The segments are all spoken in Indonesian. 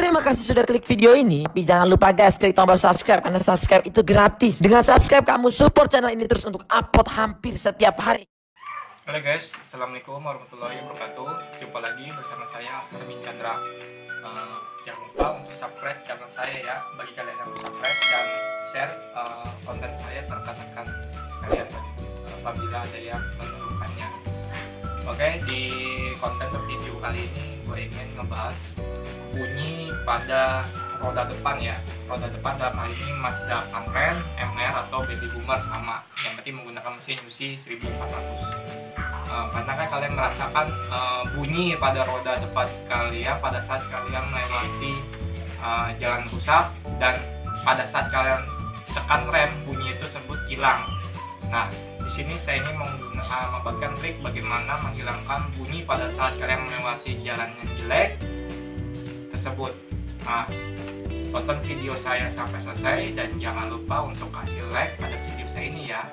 Terima kasih sudah klik video ini. Tapi jangan lupa guys, klik tombol subscribe karena subscribe itu gratis. Dengan subscribe kamu support channel ini terus untuk upload hampir setiap hari. Halo guys, assalamualaikum warahmatullahi wabarakatuh. Jumpa lagi bersama saya Armin Chandra. Jangan lupa untuk subscribe channel saya ya. Bagi kalian yang subscribe dan share konten saya terkatakan kalian apabila ada yang memerlukannya. Oke, di konten video kali ini gue ingin ngebahas bunyi pada roda depan ya. Roda depan dalam hal ini Mazda Panren, MR atau Baby Boomer sama, yang berarti menggunakan mesin UC 1400. Karena kan kalian merasakan bunyi pada roda depan kalian pada saat kalian melewati jalan rusak, dan pada saat kalian tekan rem bunyi itu tersebut hilang. Nah, di sini saya ini membagikan trik bagaimana menghilangkan bunyi pada saat kalian melewati jalan yang jelek tersebut. Nah, tonton video saya sampai selesai dan jangan lupa untuk kasih like pada video saya ini ya.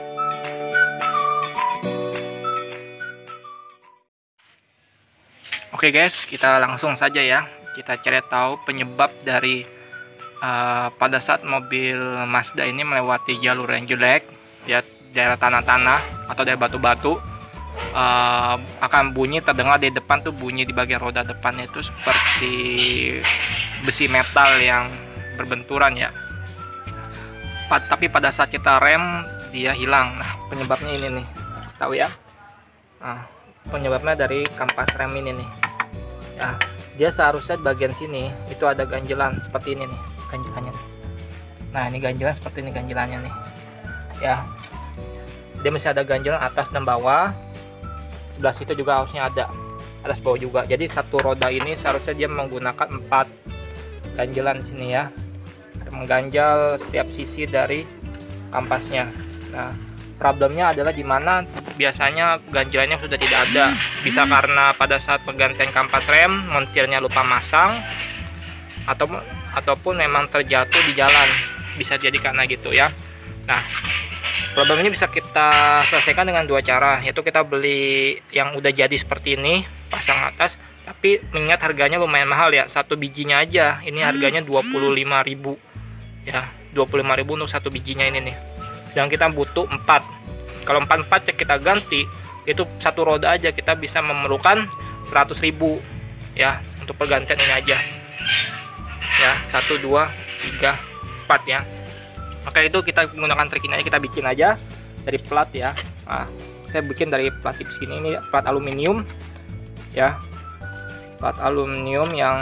Oke guys, kita langsung saja ya. Kita cari tahu penyebab dari pada saat mobil Mazda ini melewati jalur yang jelek ya, daerah tanah-tanah atau daerah batu-batu, akan bunyi terdengar di depan tuh, bunyi di bagian roda depannya itu seperti besi metal yang berbenturan ya. Tapi pada saat kita rem dia hilang. Nah, penyebabnya ini nih, tahu ya. Nah, penyebabnya dari kampas rem ini nih ya. Dia seharusnya di bagian sini itu ada ganjelan seperti ini nih, ganjelannya nih. Nah, ini ganjelan seperti ini ganjelannya nih ya. Dia masih ada ganjelan atas dan bawah. Sebelah situ juga harusnya ada atas bawah juga. Jadi satu roda ini seharusnya dia menggunakan 4 ganjelan sini ya, mengganjal setiap sisi dari kampasnya. Nah, problemnya adalah di mana biasanya ganjalannya sudah tidak ada. Bisa karena pada saat penggantian kampas rem montirnya lupa masang, ataupun memang terjatuh di jalan. Bisa jadi karena gitu ya. Nah, problem ini bisa kita selesaikan dengan 2 cara, yaitu kita beli yang udah jadi seperti ini, pasang atas, tapi mengingat harganya lumayan mahal ya, satu bijinya aja ini harganya 25.000 ya, 25.000 untuk satu bijinya ini nih. Sedang kita butuh 4. Kalau 4 kita ganti, itu satu roda aja kita bisa memerlukan 100.000 ya, untuk pergantian ini aja ya, 1, 2, 3, 4 ya. Maka itu kita menggunakan trik ini aja, kita bikin aja dari plat ya. Nah, saya bikin dari plat tipis ini plat aluminium ya, plat aluminium yang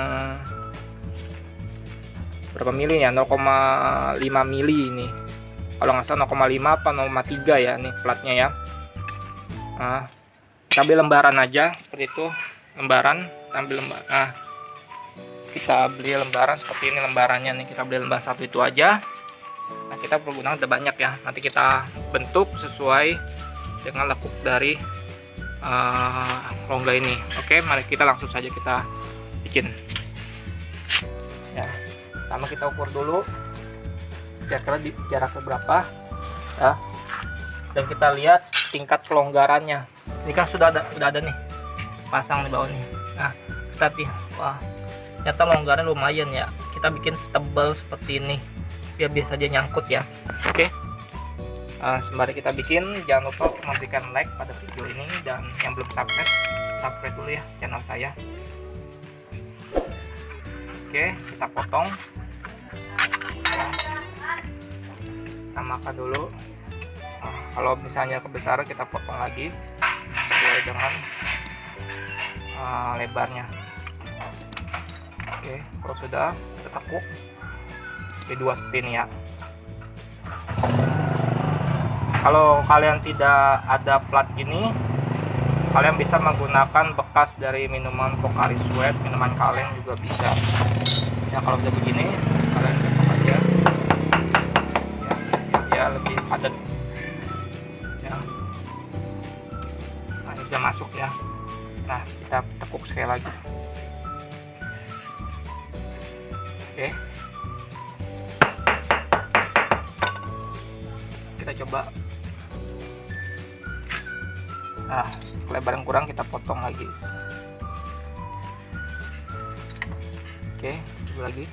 berapa mili ya, 0,5 mili ini kalau nggak salah, 0,5 apa 0,3 ya nih platnya ya. Nah, kita ambil lembaran aja seperti itu, lembaran, ambil lembaran. Nah, kita beli lembaran seperti ini lembarannya nih, kita beli lembaran satu itu aja. Nah, kita perlu gunakan ada banyak ya, nanti kita bentuk sesuai dengan lekuk dari rongga ini. Oke, mari kita langsung saja kita bikin ya. Pertama kita ukur dulu kira-kira di jaraknya berapa ya, dan kita lihat tingkat kelonggarannya. Ini kan sudah ada nih pasang di bawah nih. Nah, kita wah, ternyata longgarannya lumayan ya. Kita bikin setebal seperti ini biar biasa dia nyangkut ya. Oke, sembari kita bikin, jangan lupa memberikan like pada video ini, dan yang belum subscribe dulu ya channel saya. Oke, kita potong ya. Samakan dulu. Nah, kalau misalnya kebesaran kita potong lagi sesuai dengan lebarnya. Oke, kalau sudah kita tekuk di 2 seperti ini ya. Kalau kalian tidak ada plat gini, kalian bisa menggunakan bekas dari minuman Pocari Sweat, minuman kaleng juga bisa ya. Kalau udah begini kalian tekuk aja ya, lebih padat ya. Nah, ini sudah masuk ya. Nah, kita tekuk sekali lagi. Oke, kita coba. Nah, lebar yang kurang kita potong lagi. Oke, lagi.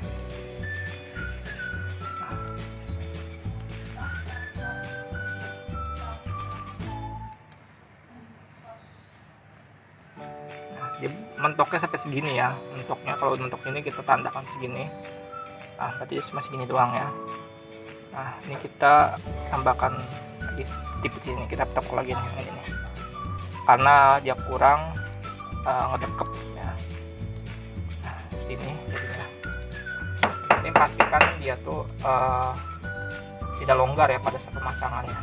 Dia mentoknya sampai segini ya, mentoknya kalau mentok ini kita tandakan segini. Nah berarti masih segini doang ya. Nah ini kita tambahkan lagi tip ini, kita tekuk lagi nih ini karena dia kurang ngedekep ya. Nah sini jadinya. Ini pastikan dia tuh tidak longgar ya pada saat pemasangannya.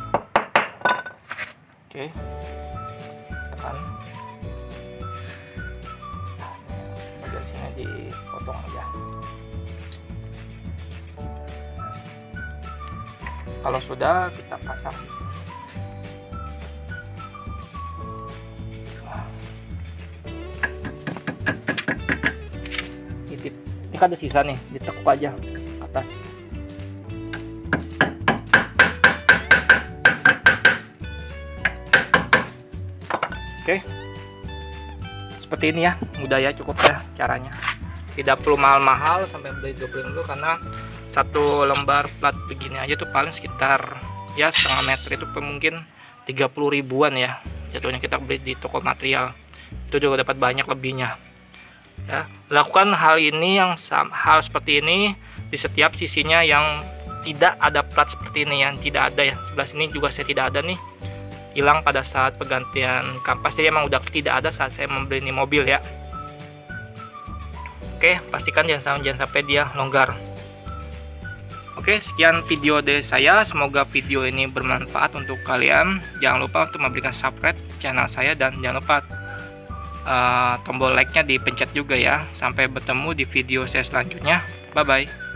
Oke, tekan. Bagian sini dipotong aja. Kalau sudah, kita pasang di sini. Ini kan ada sisa nih, ditekuk aja ke atas. Oke, seperti ini ya, mudah ya, cukup ya caranya. Tidak perlu mahal-mahal sampai beli 20 dulu, karena satu lembar plat begini aja tuh paling sekitar ya setengah meter, itu mungkin 30 ribuan ya jatuhnya. Kita beli di toko material itu juga dapat banyak lebihnya ya. Lakukan hal ini, hal seperti ini di setiap sisinya yang tidak ada plat seperti ini, yang tidak ada ya. Sebelah sini juga saya tidak ada nih, hilang pada saat pergantian kampas, jadi emang udah tidak ada saat saya membeli ini mobil ya. Oke, pastikan jangan sampai dia longgar. Oke, sekian video dari saya. Semoga video ini bermanfaat untuk kalian. Jangan lupa untuk memberikan subscribe channel saya, dan jangan lupa tombol like-nya dipencet juga ya. Sampai bertemu di video saya selanjutnya. Bye bye.